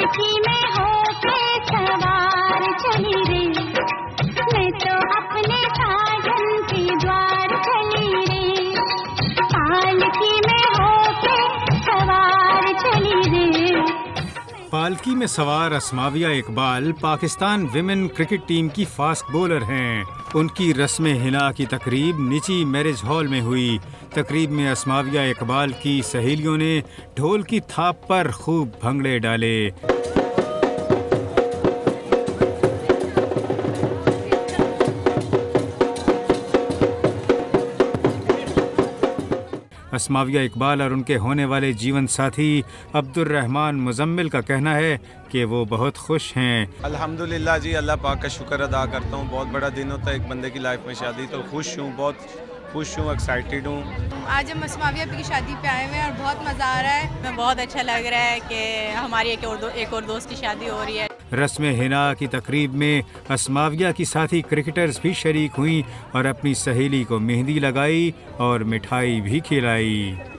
पालकी में होके सवार चली रे, मैं तो अपने साजन के द्वार चली रे, पालकी में होके सवार चली रे। पालकी में सवार Asmavia Iqbal Pakistan women cricket team की फास्ट बॉलर हैं। उनकी रस्म हिना की तकरीब निची मैरिज हॉल में हुई। तकरीब में अस्माविया इकबाल की सहेलियों ने ढोल की थाप पर खूब भंगड़े डाले। अस्माविया इकबाल और उनके होने वाले जीवन साथी अब्दुल रहमान मुजम्मिल का कहना है कि वो बहुत खुश हैं। अल्हम्दुलिल्लाह जी, अल्लाह पाक का शुक्र अदा करता हूँ। बहुत बड़ा दिन होता है एक बंदे की लाइफ में शादी, तो खुश हूँ, बहुत खुश हूँ, एक्साइटेड हूँ। आज हम अस्माविया की शादी पे आए हुए हैं और बहुत मज़ा आ रहा है। हमें बहुत अच्छा लग रहा है कि हमारी एक और दोस्त की शादी हो रही है। रस्म हिना की तकरीब में अस्माविया की साथी क्रिकेटर्स भी शरीक हुई और अपनी सहेली को मेहंदी लगाई और मिठाई भी खिलाई।